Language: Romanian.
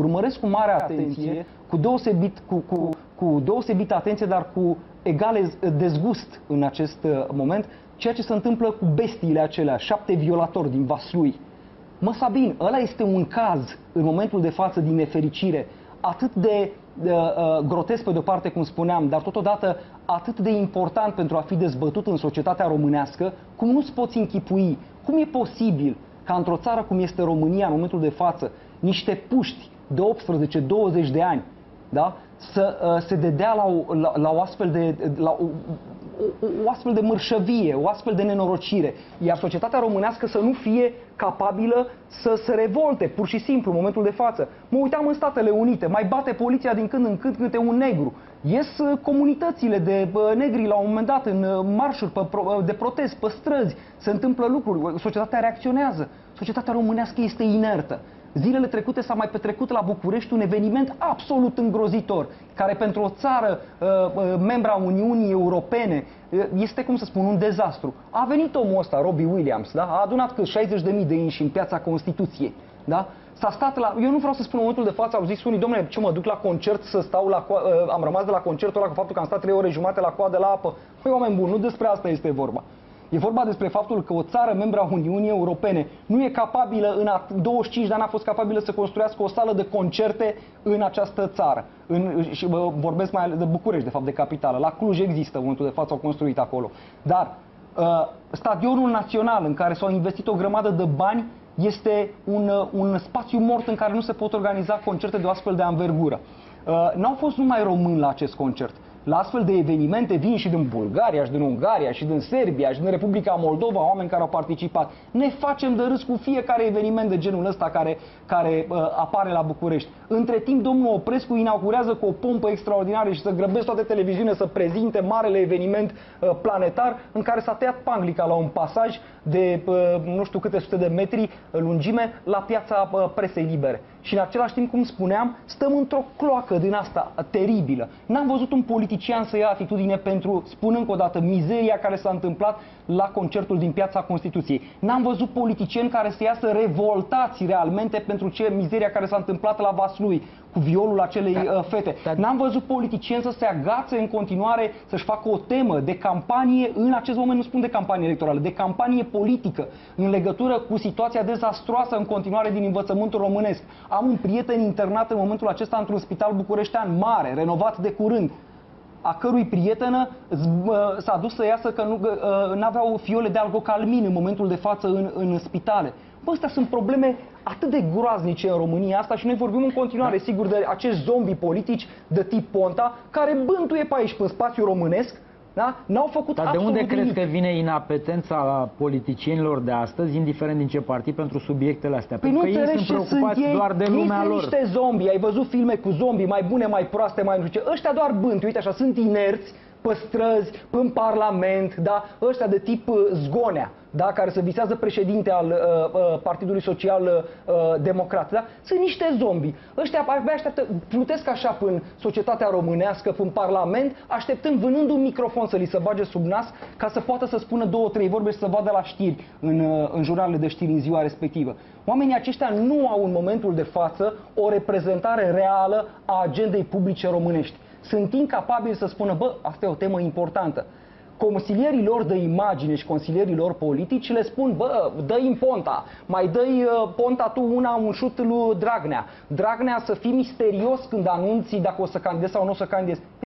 urmăresc cu mare atenție, cu deosebită atenție, dar cu egal dezgust în acest moment, ceea ce se întâmplă cu bestiile acelea, 7 violatori din Vaslui. Mă, Sabin, ăla este un caz, în momentul de față, din nefericire, atât de grotesc pe de-o parte, cum spuneam, dar totodată atât de important pentru a fi dezbătut în societatea românească, cum nu-ți poți închipui. Cum e posibil ca într-o țară cum este România, în momentul de față, niște puști de 18-20 de ani, da, să se dedea la o astfel de... o astfel de mărșăvie, o astfel de nenorocire, iar societatea românească să nu fie capabilă să se revolte, pur și simplu, în momentul de față. Mă uitam în Statele Unite, mai bate poliția din când în când câte un negru. Ies comunitățile de negri la un moment dat în marșuri de protest, pe străzi, se întâmplă lucruri, societatea reacționează. Societatea românească este inertă. Zilele trecute s-a mai petrecut la București un eveniment absolut îngrozitor, care pentru o țară membra Uniunii Europene este, cum să spun, un dezastru. A venit omul ăsta, Robbie Williams, da? A adunat cât 60.000 de inși în Piața Constituției. Da? S-a stat la... Eu nu vreau să spun în momentul de față, au zis unii, domnule, ce mă duc la concert să stau la am rămas de la concertul ăla cu faptul că am stat 3 ore jumate la coadă la apă. Păi, oameni buni, nu despre asta este vorba. E vorba despre faptul că o țară membra a Uniunii Europene nu e capabilă, în 25 de ani a fost capabilă să construiască o sală de concerte în această țară. Și vorbesc mai de București, de fapt, de capitală. La Cluj există, în momentul de față au construit acolo. Dar Stadionul Național, în care s-au investit o grămadă de bani, este un spațiu mort în care nu se pot organiza concerte de o astfel de anvergură. N-au fost numai români la acest concert. La astfel de evenimente vin și din Bulgaria, și din Ungaria, și din Serbia, și din Republica Moldova, oameni care au participat. Ne facem de râs cu fiecare eveniment de genul ăsta care apare la București. Între timp, domnul Oprescu inaugurează cu o pompă extraordinară și să grăbesc toate televiziunile să prezinte marele eveniment planetar în care s-a tăiat panglica la un pasaj de nu știu câte sute de metri lungime la Piața Presei Libere. Și în același timp, cum spuneam, stăm într-o cloacă din asta teribilă. N-am văzut un politician să ia atitudine pentru, spun încă o dată, mizeria care s-a întâmplat la concertul din Piața Constituției. N-am văzut politicieni care să iasă revoltați realmente pentru mizeria care s-a întâmplat la Vaslui, cu violul acelei fete. N-am văzut politicieni să se agațe în continuare, să-și facă o temă de campanie, în acest moment nu spun de campanie electorală, de campanie politică, în legătură cu situația dezastroasă în continuare din învățământul românesc. Am un prieten internat în momentul acesta într-un spital bucureștean mare, renovat de curând, a cărui prietenă s-a dus să iasă că nu aveau fiole de algocalmin în momentul de față în spitale. Bă, astea sunt probleme atât de groaznice în România asta și noi vorbim în continuare, sigur, de acești zombi politici de tip Ponta, care bântuie pe aici, pe spațiul românesc, da? N-au făcut absolut nimic. Dar de unde crezi că vine inapetența politicienilor de astăzi, indiferent din ce partid, pentru subiectele astea? Păi pentru că ei sunt preocupați doar de lumea lor. Niște zombi, ai văzut filme cu zombi mai bune, mai proaste, mai nu știu ce. Ăștia doar bântuie, uite așa, sunt inerți pe străzi, în Parlament, da? Ăștia de tip Zgonea, da? Care se visează președinte al Partidului Social Democrat, da? Sunt niște zombi. Ăștia abia așteaptă, plutesc așa până societatea românească, până Parlament, așteptând, vânând un microfon să li se bage sub nas, ca să poată să spună 2-3 vorbe și să vadă la știri, în jurnalele de știri în ziua respectivă. Oamenii aceștia nu au în momentul de față o reprezentare reală a agendei publice românești. Sunt incapabili să spună, bă, asta e o temă importantă. Consilierii lor de imagine și consilierii lor politici le spun, bă, dă-i Ponta, mai dă-i Ponta tu un șut lui Dragnea. Dragnea să fii misterios când anunți dacă o să candidezi sau nu o să candidezi.